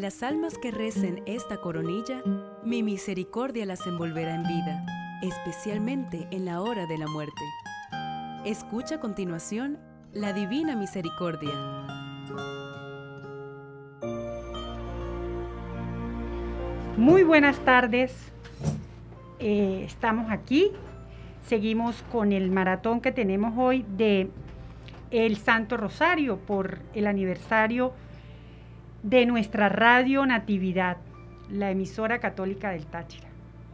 las almas que recen esta coronilla, mi misericordia las envolverá en vida, especialmente en la hora de la muerte. Escucha a continuación la Divina Misericordia. Muy buenas tardes, estamos aquí, seguimos con el maratón que tenemos hoy de el Santo Rosario por el aniversario de nuestra Radio Natividad, la emisora católica del Táchira.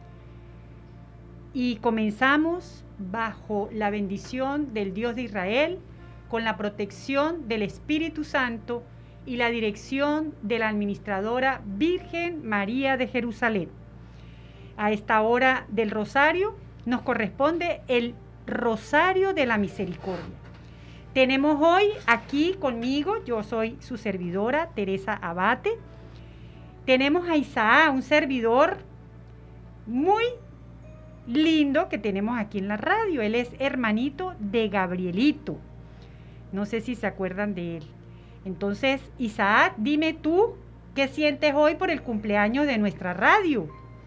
Y comenzamos bajo la bendición del Dios de Israel, con la protección del Espíritu Santo y la dirección de la administradora Virgen María de Jerusalén. A esta hora del Rosario nos corresponde el Rosario de la Misericordia. Tenemos hoy aquí conmigo, yo soy su servidora, Teresa Abate. Tenemos a Isaac, un servidor muy lindo que tenemos aquí en la radio. Él es hermanito de Gabrielito. No sé si se acuerdan de él. Entonces, Isaac, dime tú, ¿qué sientes hoy por el cumpleaños de nuestra radio?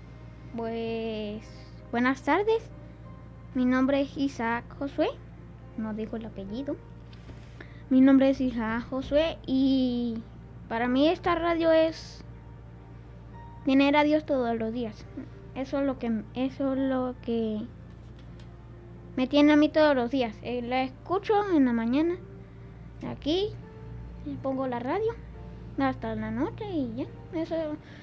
Pues, buenas tardes. Mi nombre es Isaac Josué. No digo el apellido. Mi nombre es Isaac Josué y para mí esta radio es tener a Dios todos los días. Eso es lo que me tiene a mí todos los días. La escucho en la mañana, aquí, pongo la radio hasta la noche y ya. Eso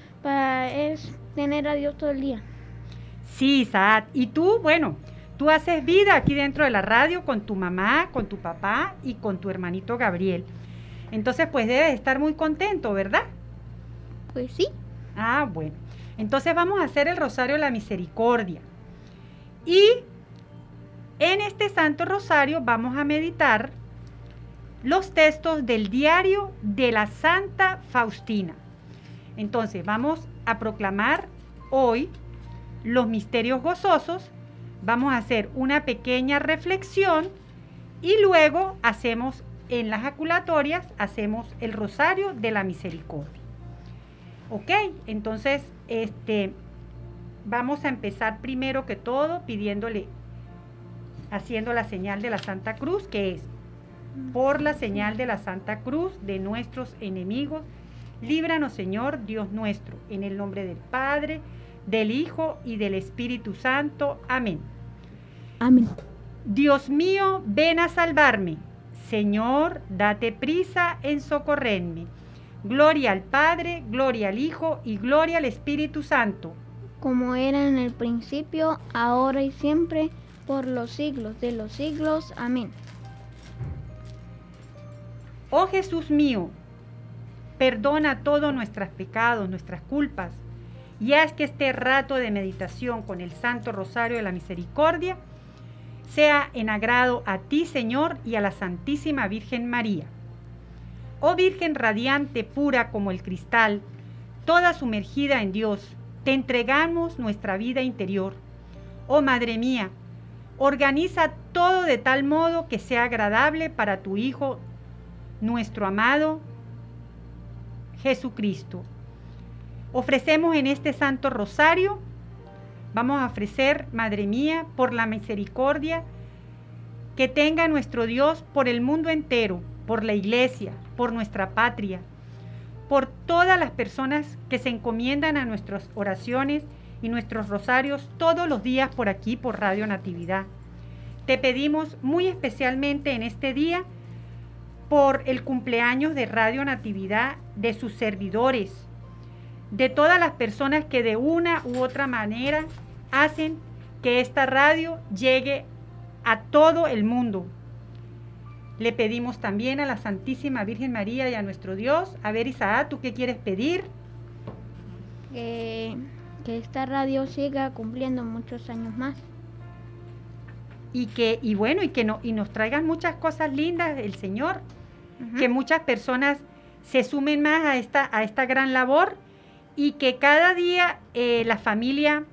es tener a Dios todo el día. Sí, Isaac. Y tú, bueno, tú haces vida aquí dentro de la radio con tu mamá, con tu papá y con tu hermanito Gabriel. Entonces, pues debes estar muy contento, ¿verdad? Pues sí. Ah, bueno. Entonces vamos a hacer el Rosario de la Misericordia. Y en este Santo Rosario vamos a meditar los textos del diario de la Santa Faustina. Entonces vamos a proclamar hoy los misterios gozosos. Vamos a hacer una pequeña reflexión y luego hacemos en las jaculatorias, hacemos el Rosario de la Misericordia. Ok, entonces vamos a empezar primero que todo pidiéndole, haciendo la señal de la Santa Cruz, que es: por la señal de la Santa Cruz de nuestros enemigos, líbranos, Señor Dios nuestro, en el nombre del Padre, del Hijo y del Espíritu Santo. Amén. Amén. Dios mío, ven a salvarme. Señor, date prisa en socorrerme. Gloria al Padre, gloria al Hijo y gloria al Espíritu Santo. Como era en el principio, ahora y siempre, por los siglos de los siglos. Amén. Oh Jesús mío, perdona todos nuestros pecados, nuestras culpas, y haz que este rato de meditación con el Santo Rosario de la Misericordia sea en agrado a ti, Señor, y a la Santísima Virgen María. Oh Virgen radiante, pura como el cristal, toda sumergida en Dios, te entregamos nuestra vida interior. Oh Madre mía, organiza todo de tal modo que sea agradable para tu Hijo, nuestro amado Jesucristo. Ofrecemos en este Santo Rosario, vamos a ofrecer, Madre mía, por la misericordia que tenga nuestro Dios por el mundo entero, por la Iglesia, por nuestra patria, por todas las personas que se encomiendan a nuestras oraciones y nuestros rosarios todos los días por aquí, por Radio Natividad. Te pedimos muy especialmente en este día por el cumpleaños de Radio Natividad, de sus servidores, de todas las personas que de una u otra manera hacen que esta radio llegue a todo el mundo. Le pedimos también a la Santísima Virgen María y a nuestro Dios. A ver, Isaac, ¿tú qué quieres pedir? Que esta radio siga cumpliendo muchos años más. Y nos traigan muchas cosas lindas el Señor. Que muchas personas se sumen más a esta gran labor y que cada día la familia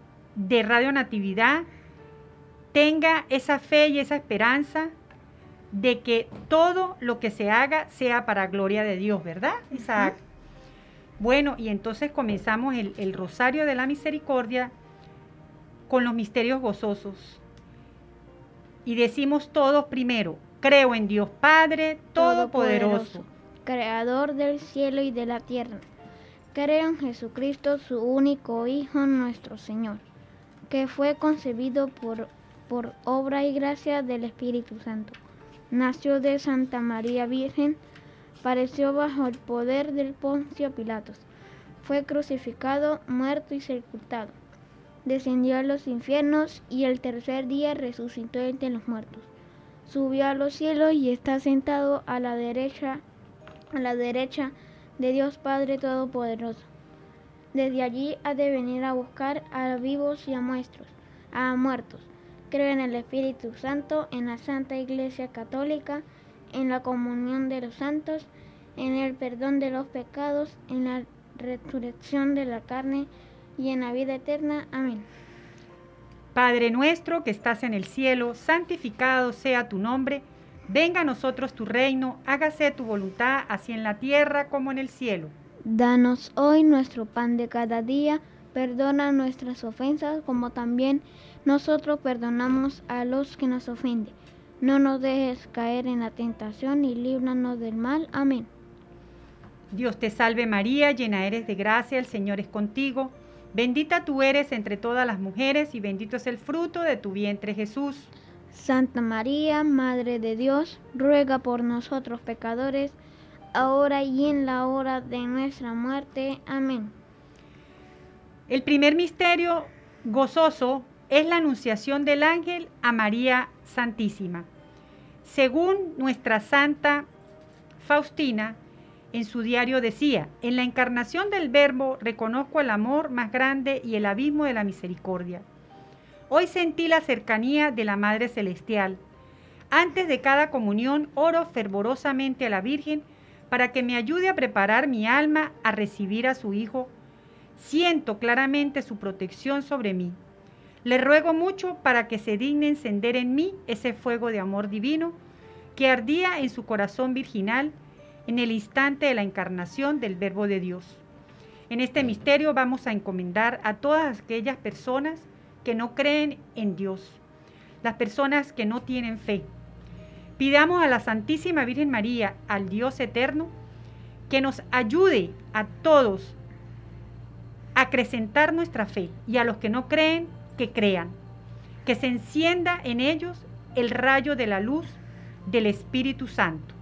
de Radio Natividad tenga esa fe y esa esperanza de que todo lo que se haga sea para gloria de Dios, ¿verdad, Isaac? Bueno, y entonces comenzamos el Rosario de la Misericordia con los misterios gozosos. Y decimos todos primero: creo en Dios Padre Todopoderoso, Creador del cielo y de la tierra. Creo en Jesucristo, su único Hijo, nuestro Señor, que fue concebido por obra y gracia del Espíritu Santo. Nació de Santa María Virgen, padeció bajo el poder del Poncio Pilatos, fue crucificado, muerto y sepultado. Descendió a los infiernos y el tercer día resucitó entre los muertos. Subió a los cielos y está sentado a la derecha de Dios Padre Todopoderoso. Desde allí ha de venir a buscar a vivos y a muertos. Creo en el Espíritu Santo, en la Santa Iglesia Católica, en la comunión de los santos, en el perdón de los pecados, en la resurrección de la carne y en la vida eterna. Amén. Padre nuestro que estás en el cielo, santificado sea tu nombre. Venga a nosotros tu reino, hágase tu voluntad, así en la tierra como en el cielo. Danos hoy nuestro pan de cada día, perdona nuestras ofensas como también nosotros perdonamos a los que nos ofenden. No nos dejes caer en la tentación y líbranos del mal. Amén. Dios te salve María, llena eres de gracia, el Señor es contigo. Bendita tú eres entre todas las mujeres y bendito es el fruto de tu vientre Jesús. Santa María, Madre de Dios, ruega por nosotros pecadores, ahora y en la hora de nuestra muerte. Amén. El primer misterio gozoso es la anunciación del ángel a María Santísima. Según nuestra Santa Faustina, en su diario decía: en la encarnación del Verbo reconozco el amor más grande y el abismo de la misericordia. Hoy sentí la cercanía de la Madre Celestial. Antes de cada comunión oro fervorosamente a la Virgen para que me ayude a preparar mi alma a recibir a su Hijo. Siento claramente su protección sobre mí. Le ruego mucho para que se digne encender en mí ese fuego de amor divino que ardía en su corazón virginal en el instante de la encarnación del Verbo de Dios. En este misterio vamos a encomendar a todas aquellas personas que no creen en Dios, las personas que no tienen fe. Pidamos a la Santísima Virgen María, al Dios eterno, que nos ayude a todos a acrecentar nuestra fe, y a los que no creen, que crean, que se encienda en ellos el rayo de la luz del Espíritu Santo.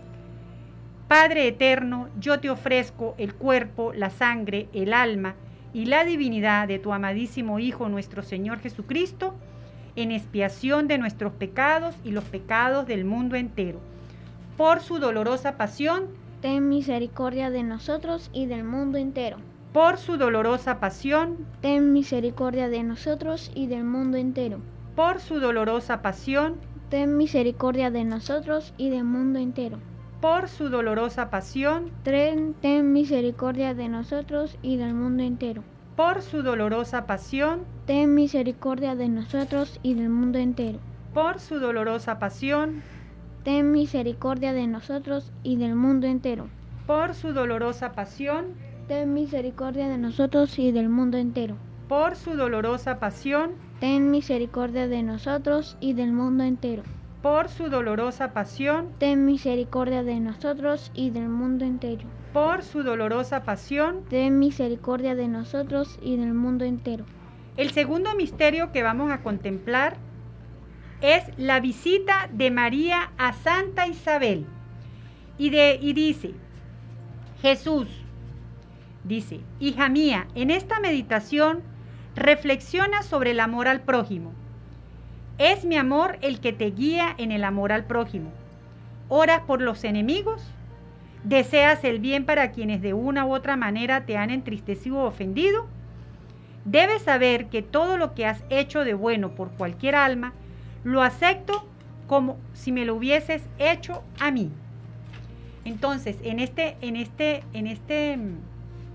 Padre eterno, yo te ofrezco el cuerpo, la sangre, el alma y la divinidad de tu amadísimo Hijo, nuestro Señor Jesucristo, en expiación de nuestros pecados y los pecados del mundo entero. Por su dolorosa pasión, ten misericordia de nosotros y del mundo entero. Por su dolorosa pasión, ten misericordia de nosotros y del mundo entero. Por su dolorosa pasión, ten misericordia de nosotros y del mundo entero. Por su dolorosa pasión, ten misericordia de nosotros y del mundo entero. Por su dolorosa pasión, ten misericordia de nosotros y del mundo entero. Por su dolorosa pasión, ten misericordia de nosotros y del mundo entero. Por su dolorosa pasión, ten misericordia de nosotros y del mundo entero. Por su dolorosa pasión, ten misericordia de nosotros y del mundo entero. Por su dolorosa pasión, ten misericordia de nosotros y del mundo entero. Por su dolorosa pasión, ten misericordia de nosotros y del mundo entero. El segundo misterio que vamos a contemplar es la visita de María a Santa Isabel. Y dice, Jesús dice: hija mía, en esta meditación reflexiona sobre el amor al prójimo. Es mi amor el que te guía en el amor al prójimo. ¿Oras por los enemigos? ¿Deseas el bien para quienes de una u otra manera te han entristecido o ofendido? Debes saber que todo lo que has hecho de bueno por cualquier alma, lo acepto como si me lo hubieses hecho a mí. Entonces, en este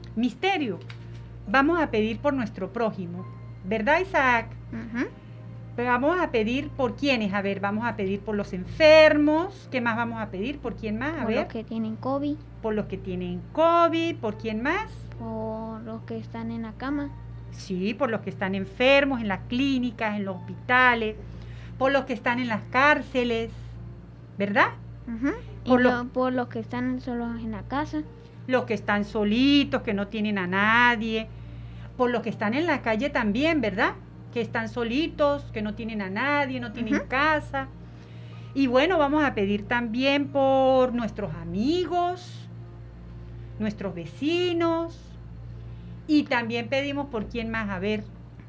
misterio, vamos a pedir por nuestro prójimo, ¿verdad, Isaac? Vamos a pedir por quiénes, a ver, vamos a pedir por los enfermos, ¿qué más vamos a pedir? ¿Por quién más? A Por ver. los que tienen COVID. Por los que tienen COVID, ¿por quién más? Por los que están en la cama. Sí, por los que están enfermos en las clínicas, en los hospitales, por los que están en las cárceles, ¿verdad? Ujú. Por los que están solos en la casa. Los que están solitos, que no tienen a nadie, por los que están en la calle también, ¿verdad? Que están solitos, que no tienen a nadie, no tienen casa. Y bueno, vamos a pedir también por nuestros amigos, nuestros vecinos, y también pedimos por quién más, a ver,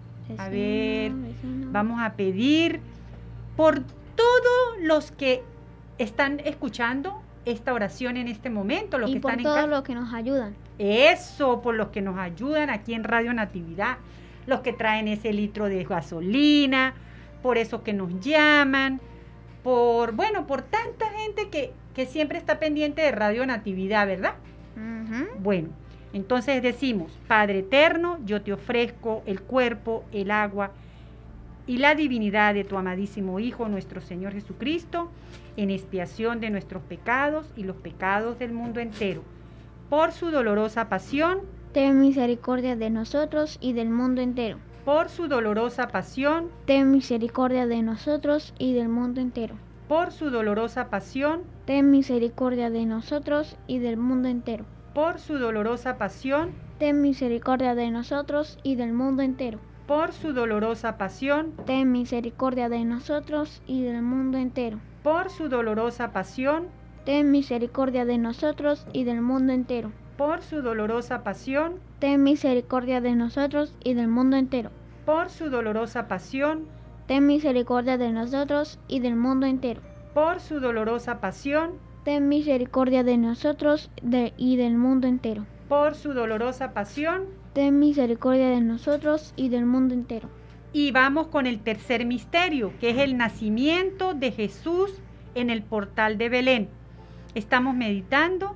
Vecino. vamos a pedir por todos los que están escuchando esta oración en este momento, los Y que por están en todos casa. los que nos ayudan. Eso, por los que nos ayudan aquí en Radio Natividad, los que traen ese litro de gasolina, por esos que nos llaman, por tanta gente que siempre está pendiente de Radio Natividad, ¿verdad? Ujú. Bueno, entonces decimos, Padre eterno, yo te ofrezco el cuerpo, el agua y la divinidad de tu amadísimo Hijo, nuestro Señor Jesucristo, en expiación de nuestros pecados y los pecados del mundo entero. Por su dolorosa pasión, Ten misericordia de nosotros y del mundo entero. por su dolorosa pasión, Ten misericordia de nosotros y del mundo entero. por su dolorosa pasión, Ten misericordia de nosotros y del mundo entero. por su dolorosa pasión, Ten misericordia de nosotros y del mundo entero. por su dolorosa pasión, Ten misericordia de nosotros y del mundo entero. por su dolorosa pasión, Ten misericordia de nosotros y del mundo entero. por su dolorosa pasión, Ten misericordia de nosotros y del mundo entero. por su dolorosa pasión, Ten misericordia de nosotros y del mundo entero. por su dolorosa pasión, Ten misericordia de nosotros y del mundo entero. por su dolorosa pasión. Ten misericordia de nosotros y del mundo entero. Y vamos con el tercer misterio, que es el nacimiento de Jesús en el portal de Belén. Estamos meditando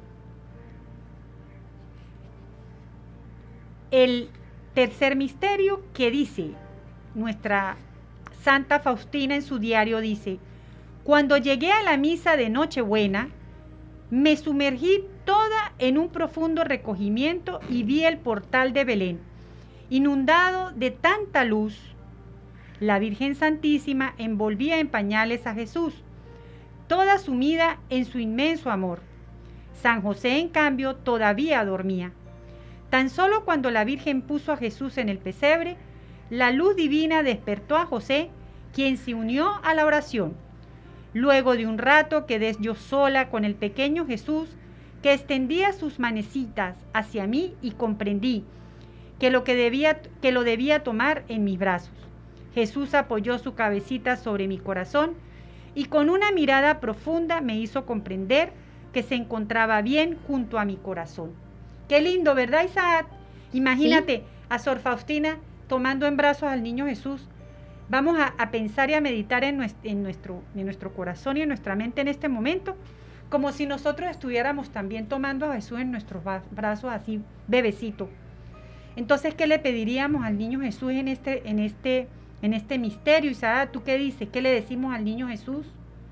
el tercer misterio que dice, nuestra Santa Faustina en su diario dice, cuando llegué a la misa de Nochebuena, me sumergí toda en un profundo recogimiento y vi el portal de Belén, inundado de tanta luz. La Virgen Santísima envolvía en pañales a Jesús, toda sumida en su inmenso amor. San José, en cambio, todavía dormía. Tan solo cuando la Virgen puso a Jesús en el pesebre, la luz divina despertó a José, quien se unió a la oración. Luego de un rato quedé yo sola con el pequeño Jesús, que extendía sus manecitas hacia mí y comprendí que lo debía tomar en mis brazos. Jesús apoyó su cabecita sobre mi corazón y con una mirada profunda me hizo comprender que se encontraba bien junto a mi corazón. Qué lindo, ¿verdad, Isaac? Imagínate a Sor Faustina tomando en brazos al niño Jesús. Vamos a pensar y a meditar en nuestro corazón y en nuestra mente en este momento, como si nosotros estuviéramos también tomando a Jesús en nuestros brazos así, bebecito. Entonces, ¿qué le pediríamos al niño Jesús en este misterio? Isaac, ¿tú qué dices? ¿Qué le decimos al niño Jesús?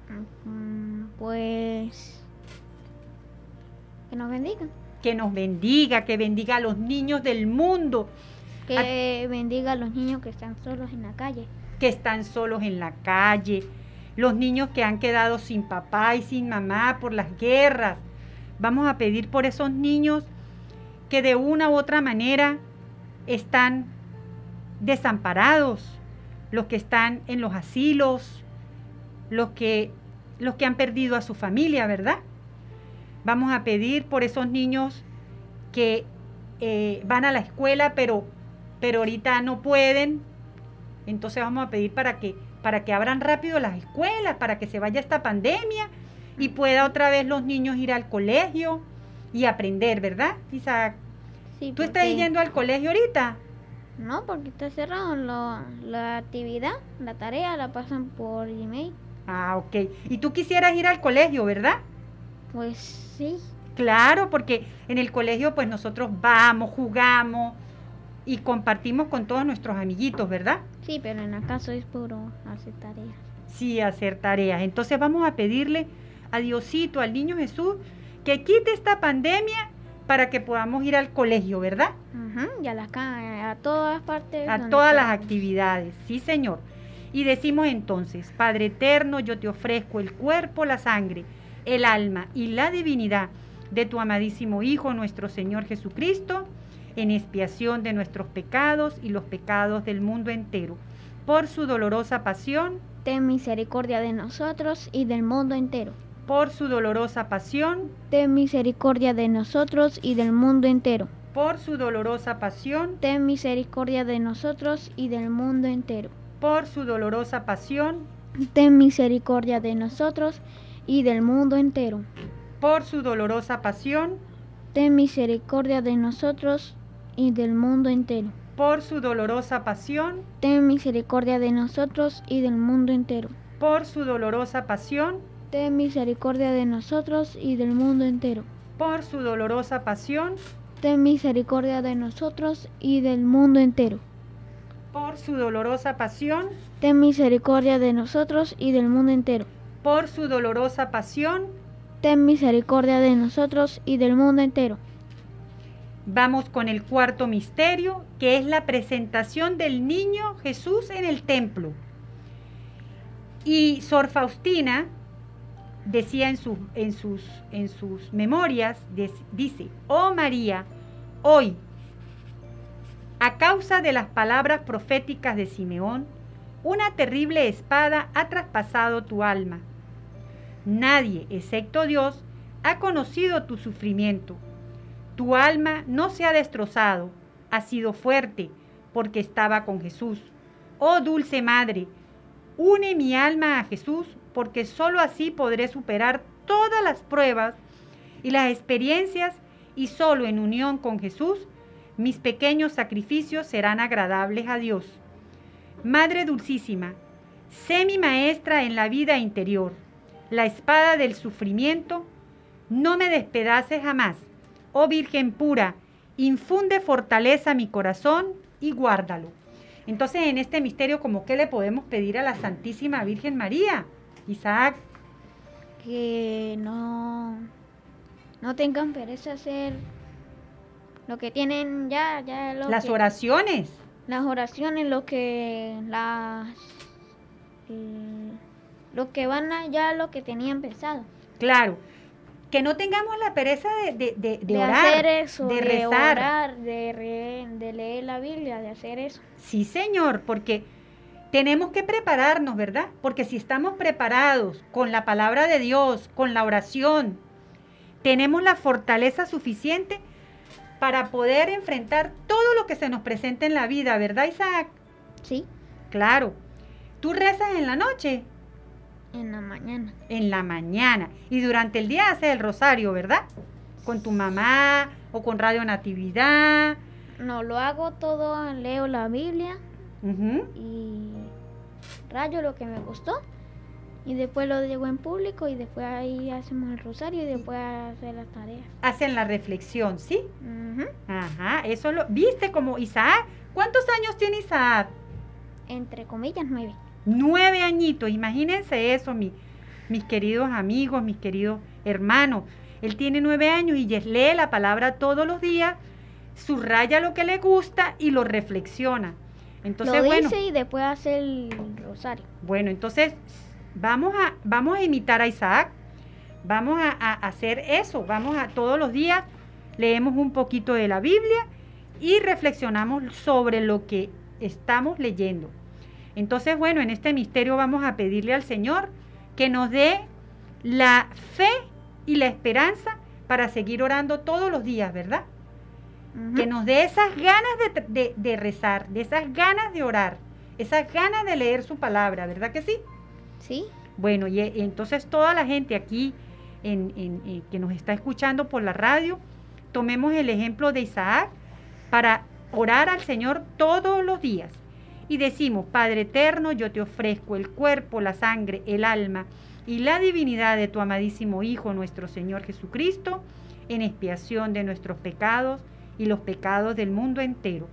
Pues que nos bendiga. Que nos bendiga, que bendiga a los niños del mundo, Que bendiga a los niños que están solos en la calle. que están solos en la calle, los niños que han quedado sin papá y sin mamá por las guerras. Vamos a pedir por esos niños que de una u otra manera están desamparados, los que están en los asilos, los que han perdido a su familia, ¿verdad? Vamos a pedir por esos niños que van a la escuela, pero ahorita no pueden. Entonces vamos a pedir para que abran rápido las escuelas, para que se vaya esta pandemia y pueda otra vez los niños ir al colegio y aprender, ¿verdad, Isaac? Sí, ¿Tú estás yendo al colegio ahorita? No, porque está cerrado. La actividad, la tarea la pasan por email. Ah, ok. Y tú quisieras ir al colegio, ¿verdad? Pues sí. Claro, porque en el colegio pues nosotros vamos, jugamos y compartimos con todos nuestros amiguitos, ¿verdad? Sí, pero en la casa es puro hacer tareas. Sí, hacer tareas. Entonces vamos a pedirle a Diosito, al niño Jesús, que quite esta pandemia para que podamos ir al colegio, ¿verdad? Y a todas partes. A todas las actividades, sí, Señor. Y decimos entonces, Padre eterno, yo te ofrezco el cuerpo, la sangre, el alma y la divinidad de tu amadísimo Hijo, nuestro Señor Jesucristo, en expiación de nuestros pecados y los pecados del mundo entero. Por su dolorosa pasión, ten misericordia de nosotros y del mundo entero. Por su dolorosa pasión, ten misericordia de nosotros y del mundo entero. Por su dolorosa pasión, ten misericordia de nosotros y del mundo entero. Por su dolorosa pasión, ten misericordia de nosotros y del mundo entero. Por su dolorosa pasión, ten misericordia de nosotros y del mundo entero. Por su dolorosa pasión, ten misericordia de nosotros y del mundo entero. Por su dolorosa pasión, ten misericordia de nosotros y del mundo entero. Por su dolorosa pasión, ten misericordia de nosotros y del mundo entero. Por su dolorosa pasión, ten misericordia de nosotros y del mundo entero. Por su dolorosa pasión, ten misericordia de nosotros y del mundo entero. Vamos con el cuarto misterio, que es la presentación del niño Jesús en el templo. Y Sor Faustina decía en sus memorias, dice, oh María, hoy, a causa de las palabras proféticas de Simeón, una terrible espada ha traspasado tu alma. Nadie, excepto Dios, ha conocido tu sufrimiento. Tu alma no se ha destrozado, ha sido fuerte, porque estaba con Jesús. Oh dulce Madre, une mi alma a Jesús, porque sólo así podré superar todas las pruebas y las experiencias, y sólo en unión con Jesús, mis pequeños sacrificios serán agradables a Dios. Madre dulcísima, sé mi maestra en la vida interior. La espada del sufrimiento, no me despedaces jamás. Oh Virgen pura, infunde fortaleza a mi corazón y guárdalo. Entonces, en este misterio, ¿cómo qué le podemos pedir a la Santísima Virgen María? Isaac. Que no tengan pereza hacer lo que tienen ya las oraciones. Las oraciones, lo que tenían pensado. Claro. Que no tengamos la pereza de orar, hacer eso, de rezar, orar, de leer la Biblia, de hacer eso. Sí, Señor, porque tenemos que prepararnos, ¿verdad? Porque si estamos preparados con la palabra de Dios, con la oración, tenemos la fortaleza suficiente para poder enfrentar todo lo que se nos presenta en la vida, ¿verdad, Isaac? Sí. Claro. ¿Tú rezas en la noche? En la mañana. En la mañana. Y durante el día haces el rosario, ¿verdad? Con tu mamá o con Radio Natividad. No, lo hago todo, leo la Biblia y rayo lo que me gustó. Y después lo digo en público y después ahí hacemos el rosario y después hacer las tareas. Hacen la reflexión, ¿sí? Ajá, eso lo... ¿Viste como Isaac? ¿Cuántos años tiene Isaac? Entre comillas, 9. 9 añitos, imagínense eso, mis queridos amigos, mis queridos hermanos. Él tiene 9 años y lee la palabra todos los días, subraya lo que le gusta y lo reflexiona. Entonces, lo dice y después hace el rosario. Bueno, entonces vamos a imitar a Isaac, vamos a hacer eso, todos los días leemos un poquito de la Biblia y reflexionamos sobre lo que estamos leyendo. Entonces, bueno, en este misterio vamos a pedirle al Señor que nos dé la fe y la esperanza para seguir orando todos los días, ¿verdad? Que nos dé esas ganas de rezar, de esas ganas de orar, esas ganas de leer su palabra, ¿verdad que sí? Sí. Bueno, y entonces toda la gente aquí que nos está escuchando por la radio, tomemos el ejemplo de Isaac para orar al Señor todos los días. Y decimos, Padre eterno, yo te ofrezco el cuerpo, la sangre, el alma y la divinidad de tu amadísimo Hijo, nuestro Señor Jesucristo, en expiación de nuestros pecados y los pecados del mundo entero.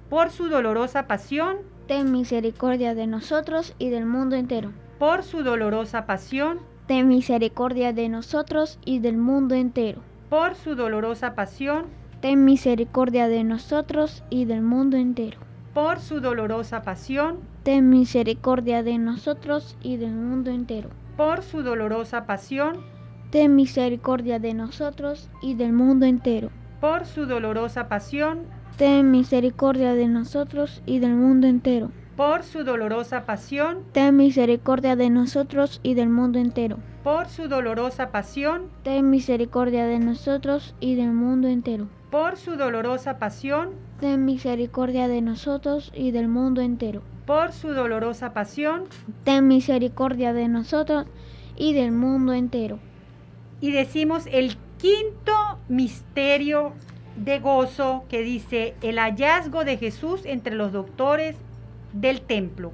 por su dolorosa pasión, ten misericordia de nosotros y del mundo entero. por su dolorosa pasión, Ten misericordia de nosotros y del mundo entero. por su dolorosa pasión, Ten misericordia de nosotros y del mundo entero. por su dolorosa pasión, Ten misericordia de nosotros y del mundo entero. por su dolorosa pasión, Ten misericordia de nosotros y del mundo entero. por su dolorosa pasión, Ten misericordia de nosotros y del mundo entero. por su dolorosa pasión, Ten misericordia de nosotros y del mundo entero. por su dolorosa pasión, Ten misericordia de nosotros y del mundo entero. por su dolorosa pasión, Ten misericordia de nosotros y del mundo entero. por su dolorosa pasión. Ten misericordia de nosotros y del mundo entero. Y decimos el quinto misterio de gozo, que dice el hallazgo de Jesús entre los doctores del templo.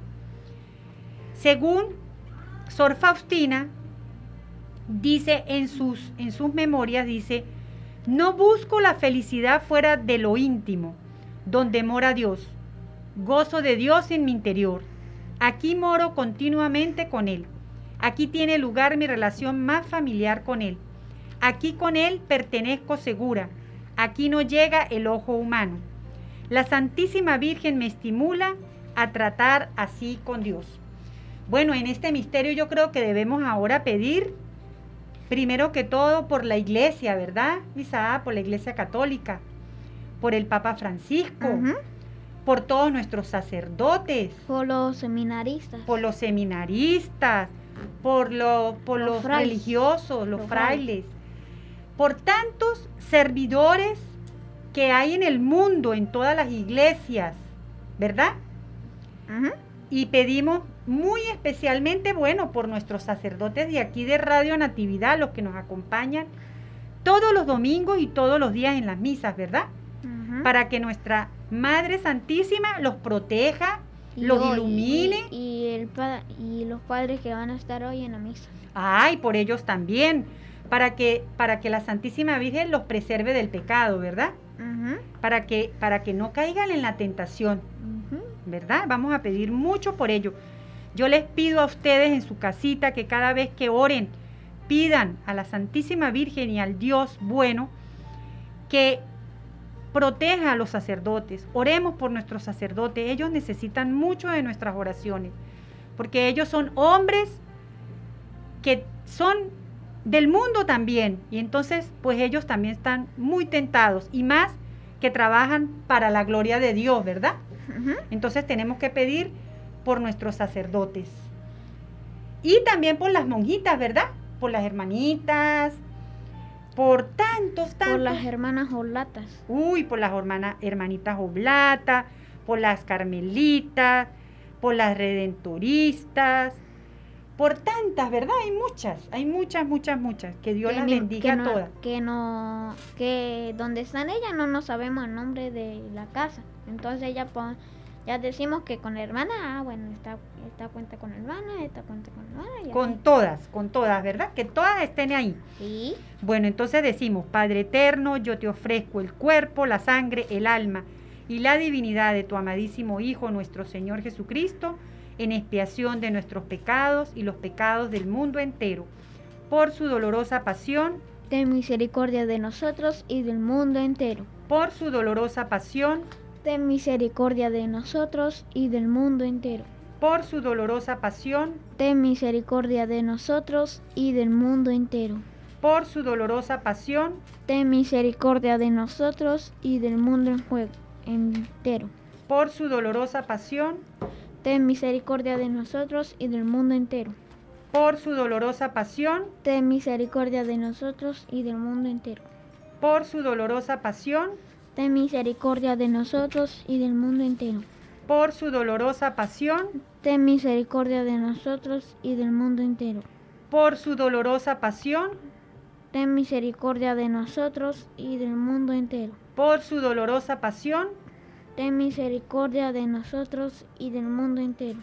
Según Sor Faustina, dice en sus memorias, dice: no busco la felicidad fuera de lo íntimo, donde mora Dios. Gozo de Dios en mi interior. Aquí moro continuamente con Él. Aquí tiene lugar mi relación más familiar con Él. Aquí con Él pertenezco segura. Aquí no llega el ojo humano. La Santísima Virgen me estimula a tratar así con Dios. Bueno, en este misterio yo creo que debemos ahora pedir, primero que todo, por la Iglesia, ¿verdad, Isaac? Por la Iglesia Católica, por el Papa Francisco, por todos nuestros sacerdotes, Por los seminaristas. por los seminaristas, por los frailes. religiosos, los Los frailes, por tantos servidores que hay en el mundo, en todas las iglesias, ¿verdad? Ujú. Y pedimos muy especialmente, bueno, por nuestros sacerdotes de aquí de Radio Natividad, los que nos acompañan todos los domingos y todos los días en las misas, ¿verdad? Ujú. Para que nuestra Madre Santísima los proteja, Y los hoy- ilumine. y los padres que van a estar hoy en la misa. Ay, por ellos también, para que la Santísima Virgen los preserve del pecado, ¿verdad? Ujú. Para que no caigan en la tentación, Ujú. ¿verdad? Vamos a pedir mucho por ello. Yo les pido a ustedes en su casita que cada vez que oren, pidan a la Santísima Virgen y al Dios bueno que proteja a los sacerdotes. Oremos por nuestros sacerdotes. Ellos necesitan mucho de nuestras oraciones, porque ellos son hombres que son del mundo también, y entonces pues ellos también están muy tentados, y más que trabajan para la gloria de Dios, ¿verdad? Ujú. Entonces tenemos que pedir por nuestros sacerdotes. Y también por las monjitas, ¿verdad? Por las hermanitas, por tantos. Por las hermanas olatas. Uy, por las hermanitas oblatas, por las carmelitas, por las redentoristas, por tantas, ¿verdad? Hay muchas. Que Dios las bendiga a todas. Que donde están ellas no nos sabemos el nombre de la casa. Entonces ya decimos que con la hermana, bueno, esta cuenta con la hermana, esta cuenta con la hermana. Con todas, ¿verdad? Que todas estén ahí. Sí. Bueno, entonces decimos: Padre eterno, yo te ofrezco el cuerpo, la sangre, el alma y la divinidad de tu amadísimo Hijo, nuestro Señor Jesucristo, en expiación de nuestros pecados y los pecados del mundo entero. Por su dolorosa pasión, Ten misericordia de nosotros y del mundo entero. por su dolorosa pasión, Ten misericordia de nosotros y del mundo entero. por su dolorosa pasión, Ten misericordia de nosotros y del mundo entero. por su dolorosa pasión, Ten misericordia de nosotros y del mundo entero. por su dolorosa pasión, Ten misericordia de nosotros y del mundo entero. por su dolorosa pasión, Ten misericordia de nosotros y del mundo entero. por su dolorosa pasión, Ten misericordia de nosotros y del mundo entero. por su dolorosa pasión, Ten misericordia de nosotros y del mundo entero. por su dolorosa pasión, Ten misericordia de nosotros y del mundo entero. por su dolorosa pasión. Ten misericordia de nosotros y del mundo entero.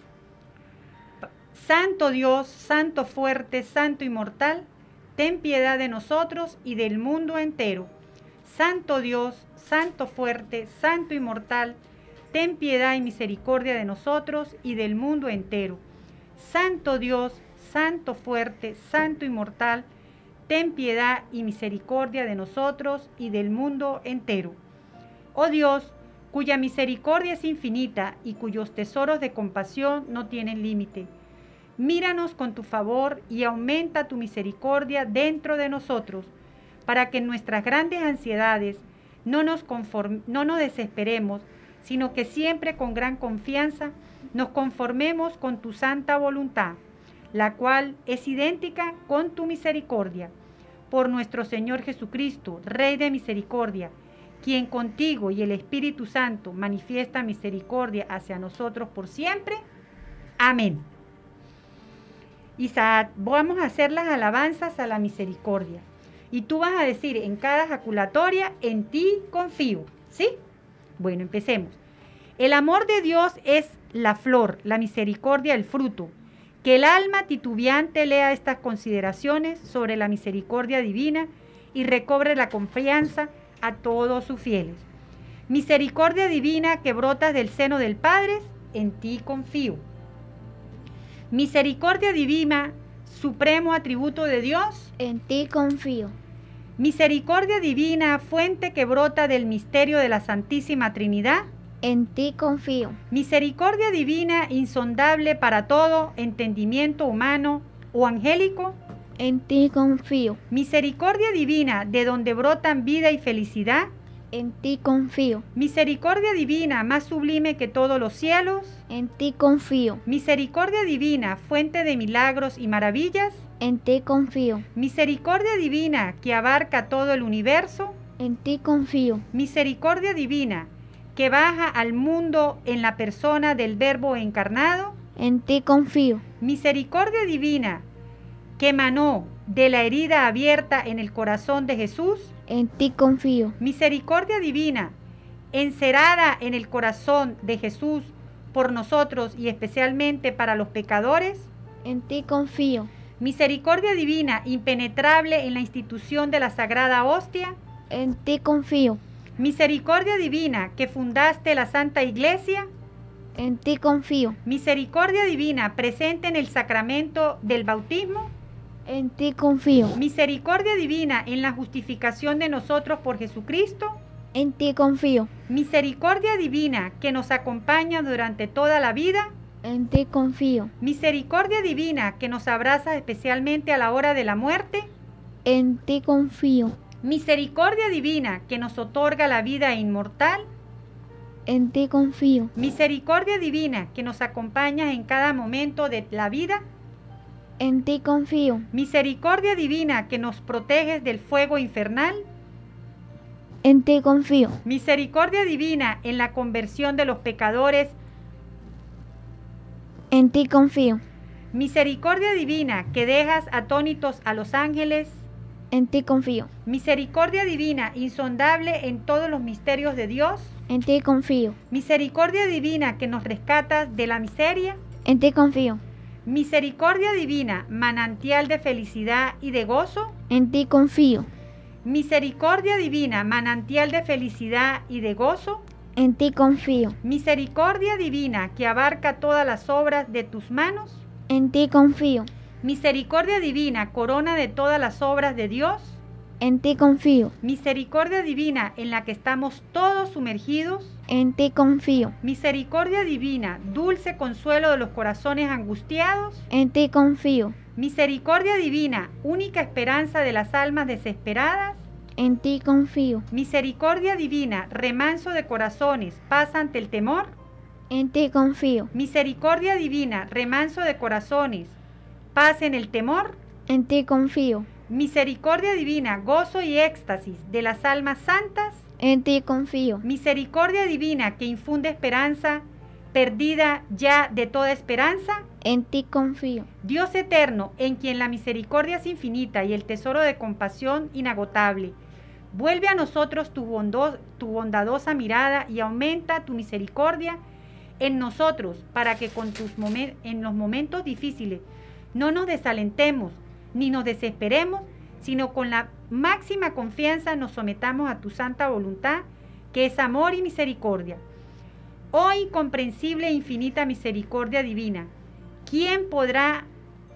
Santo Dios, Santo fuerte, Santo inmortal, ten piedad de nosotros y del mundo entero. Santo Dios, Santo fuerte, Santo inmortal, ten piedad y misericordia de nosotros y del mundo entero. Santo Dios, Santo fuerte, Santo inmortal, ten piedad y misericordia de nosotros y del mundo entero. Oh Dios, cuya misericordia es infinita y cuyos tesoros de compasión no tienen límite, míranos con tu favor y aumenta tu misericordia dentro de nosotros, para que en nuestras grandes ansiedades no nos desesperemos, sino que siempre con gran confianza nos conformemos con tu santa voluntad, la cual es idéntica con tu misericordia. Por nuestro Señor Jesucristo, Rey de misericordia, quien contigo y el Espíritu Santo manifiesta misericordia hacia nosotros por siempre. Amén. Isaac, vamos a hacer las alabanzas a la misericordia. Y tú vas a decir en cada ejaculatoria, en ti confío. ¿Sí? Bueno, empecemos. El amor de Dios es la flor, la misericordia el fruto. Que el alma titubeante lea estas consideraciones sobre la misericordia divina y recobre la confianza a todos sus fieles. Misericordia divina que brotas del seno del Padre, en ti confío. Misericordia divina, supremo atributo de Dios, En ti confío. misericordia divina, fuente que brota del misterio de la Santísima Trinidad, En ti confío. misericordia divina, insondable para todo entendimiento humano o angélico, En ti confío. misericordia divina, de donde brotan vida y felicidad, En ti confío. misericordia divina, más sublime que todos los cielos, En ti confío. misericordia divina, fuente de milagros y maravillas, En ti confío. misericordia divina, que abarca todo el universo, En ti confío. misericordia divina, que baja al mundo en la persona del Verbo encarnado, En ti confío. misericordia divina, que emanó de la herida abierta en el corazón de Jesús, En ti confío. misericordia divina, encerrada en el corazón de Jesús por nosotros y especialmente para los pecadores, En ti confío. misericordia divina, impenetrable en la institución de la Sagrada Hostia, En ti confío. misericordia divina, que fundaste la Santa Iglesia, En ti confío. misericordia divina, presente en el sacramento del bautismo, En ti confío. misericordia divina en la justificación de nosotros por Jesucristo, En ti confío. misericordia divina que nos acompaña durante toda la vida, En ti confío. misericordia divina que nos abraza especialmente a la hora de la muerte, En ti confío. misericordia divina que nos otorga la vida inmortal, En ti confío. misericordia divina que nos acompaña en cada momento de la vida, En ti confío. misericordia divina que nos proteges del fuego infernal, En ti confío. misericordia divina en la conversión de los pecadores, En ti confío. misericordia divina que dejas atónitos a los ángeles, En ti confío. misericordia divina insondable en todos los misterios de Dios, En ti confío. misericordia divina que nos rescatas de la miseria, En ti confío. misericordia divina, manantial de felicidad y de gozo, En ti confío. misericordia divina, manantial de felicidad y de gozo, En ti confío. misericordia divina que abarca todas las obras de tus manos, En ti confío. misericordia divina, corona de todas las obras de Dios, En ti confío. misericordia divina en la que estamos todos sumergidos, En ti confío. misericordia divina, dulce consuelo de los corazones angustiados, En ti confío. misericordia divina, única esperanza de las almas desesperadas, En ti confío. misericordia divina, remanso de corazones, paz ante el temor, En ti confío. misericordia divina, remanso de corazones, paz en el temor, En ti confío. misericordia divina, gozo y éxtasis de las almas santas, En ti confío. misericordia divina que infunde esperanza, perdida ya de toda esperanza, En ti confío. Dios eterno, en quien la misericordia es infinita y el tesoro de compasión inagotable, vuelve a nosotros tu bondadosa mirada y aumenta tu misericordia en nosotros para que en los momentos difíciles no nos desalentemos ni nos desesperemos, sino con la máxima confianza nos sometamos a tu santa voluntad, que es amor y misericordia. Oh incomprensible e infinita misericordia divina, ¿quién podrá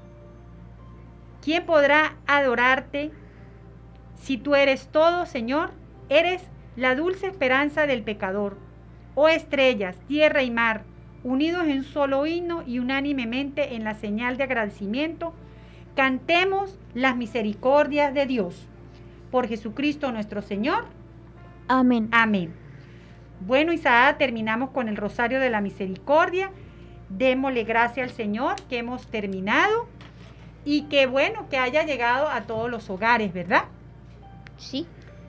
adorarte si tú eres todo, Señor? Eres la dulce esperanza del pecador. Oh estrellas, tierra y mar, unidos en un solo himno y unánimemente en la señal de agradecimiento, cantemos las misericordias de Dios. Por Jesucristo nuestro Señor. Amén. Amén. Bueno, Isaac, terminamos con el Rosario de la Misericordia. Démosle gracias al Señor que hemos terminado y que bueno, que haya llegado a todos los hogares, ¿verdad? Sí.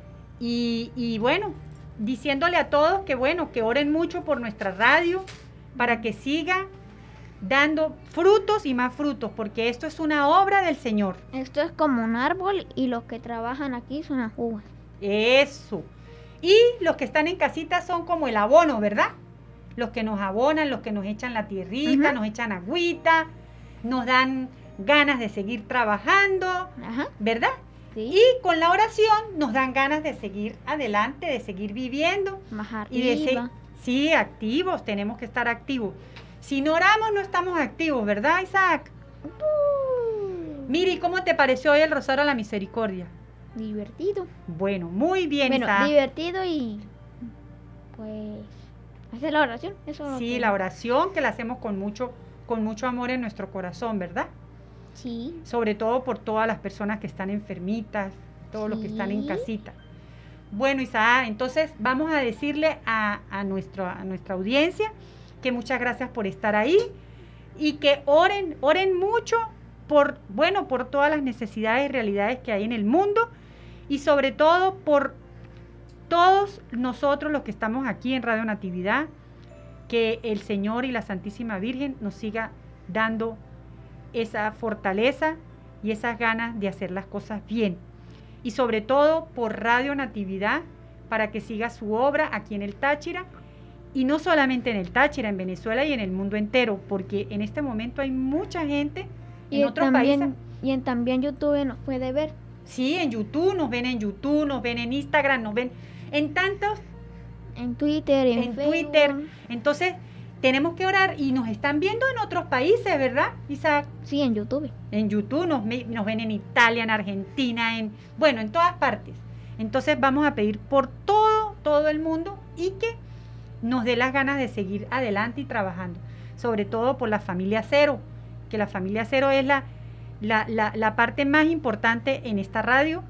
Y bueno, diciéndole a todos que bueno, que oren mucho por nuestra radio para que siga dando frutos y más frutos, porque esto es una obra del Señor. Esto es como un árbol y los que trabajan aquí son las uvas. Eso. Y los que están en casita son como el abono, ¿verdad? Los que nos abonan, los que nos echan la tierrita, nos echan agüita, nos dan ganas de seguir trabajando, ¿verdad? Sí. Y con la oración nos dan ganas de seguir adelante, de seguir viviendo. Más arriba. Y de sí, activos, tenemos que estar activos. Si no oramos, no estamos activos, ¿verdad, Isaac? Miri, ¿cómo te pareció hoy el Rosario de la Misericordia? Divertido. Bueno, muy bien, Bueno, Isaac. divertido y pues hacer la oración. Eso es lo Sí, que- la oración que la hacemos con mucho amor en nuestro corazón, ¿verdad? Sí. Sobre todo por todas las personas que están enfermitas, todos los que están en Sí. casita. Bueno, Isaac, entonces vamos a decirle a nuestra audiencia que muchas gracias por estar ahí y que oren mucho por todas las necesidades y realidades que hay en el mundo y sobre todo por todos nosotros los que estamos aquí en Radio Natividad, que el Señor y la Santísima Virgen nos siga dando esa fortaleza y esas ganas de hacer las cosas bien. Y sobre todo por Radio Natividad, para que siga su obra aquí en el Táchira, y no solamente en el Táchira, en Venezuela y en el mundo entero, porque en este momento hay mucha gente en otros países. Y también YouTube nos puede ver. Sí, en YouTube, nos ven en Instagram, nos ven en tantos, En Twitter, en Facebook. Twitter. Entonces, tenemos que orar y nos están viendo en otros países, ¿verdad, Isaac? Sí, en YouTube. En YouTube nos ven en Italia, en Argentina, en todas partes. Entonces vamos a pedir por todo el mundo y que nos dé las ganas de seguir adelante y trabajando. Sobre todo por la familia cero, que la familia cero es la parte más importante en esta radio.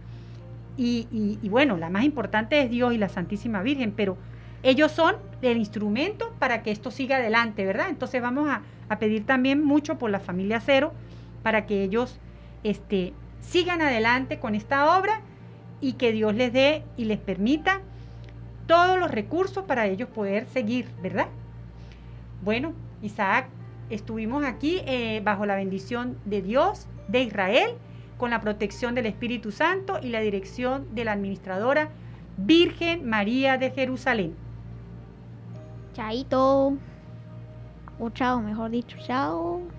Y bueno, la más importante es Dios y la Santísima Virgen, pero ellos son el instrumento para que esto siga adelante, ¿verdad? Entonces vamos a pedir también mucho por la familia cero para que ellos sigan adelante con esta obra y que Dios les dé y les permita todos los recursos para ellos poder seguir, ¿verdad? Bueno, Isaac, estuvimos aquí bajo la bendición de Dios, de Israel, con la protección del Espíritu Santo y la dirección de la administradora Virgen María de Jerusalén. Chaito. O chao, mejor dicho, chao.